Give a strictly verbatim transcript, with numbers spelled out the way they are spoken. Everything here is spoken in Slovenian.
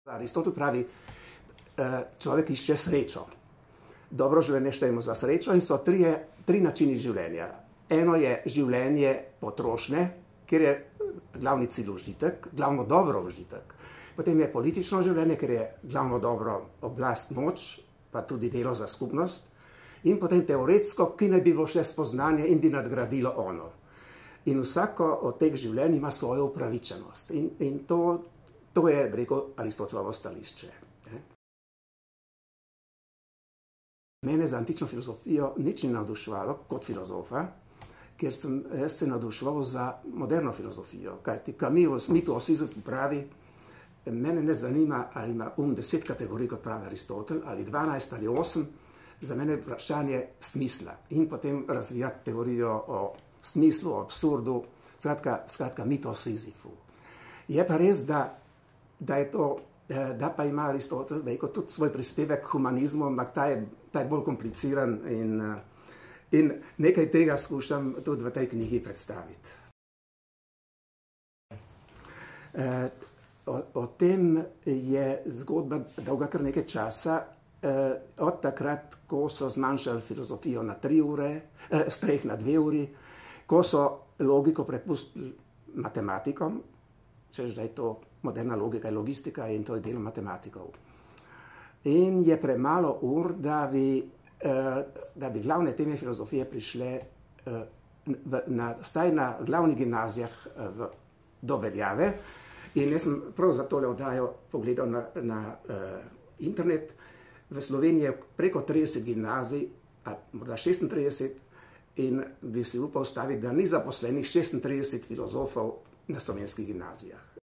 Aristotel pravi, človek išče srečo. Dobro življenje štejemo za srečo in so trije, tri načini življenja. Eno je življenje potrošnje, kjer je glavni cilj užitek, glavno dobro užitek. Potem je politično življenje, kjer je glavno dobro oblast, moč, pa tudi delo za skupnost. In potem teoretsko, ki naj bi bilo še spoznanje in bi nadgradilo ono. In vsako od teh življenj ima svojo upravičenost. In, in to, to je, rekel, Aristotelovo stališče. Mene za antično filozofijo nič ni navduševalo kot filozofa, ker sem jaz se navduševal za moderno filozofijo. Kajti Camus v Mitu o Sizifu pravi, mene ne zanima, ali ima um deset kategorij, kot pravi Aristotel, ali dvanajst ali osem, za mene je vprašanje smisla. In potem razvijati teorijo o smislu, o absurdu, skratka, skratka Mit o Sizifu. Je pa res, da, da je to da pa ima Aristotel tudi svoj prispevek k humanizmu, ampak ta je, ta je bolj kompliciran in, in nekaj tega skušam tudi v tej knjigi predstaviti. O, o tem je zgodba dolga kar nekaj časa, od takrat, ko so zmanjšali filozofijo na tri ure, s treh na dve uri, ko so logiko prepustili matematikom, češ da je to moderna logika in logistika in to je del matematikov. In je premalo ur, da bi, da bi glavne teme filozofije prišle na, vsaj na glavnih gimnazijah v, do veljave. In jaz sem prav za tole oddajo pogledal na, na uh, internet. V Sloveniji je preko trideset gimnazij, a morda šestintrideset, in bi si upal staviti, da ni zaposlenih šestintrideset filozofov na slovenskih gimnazijah.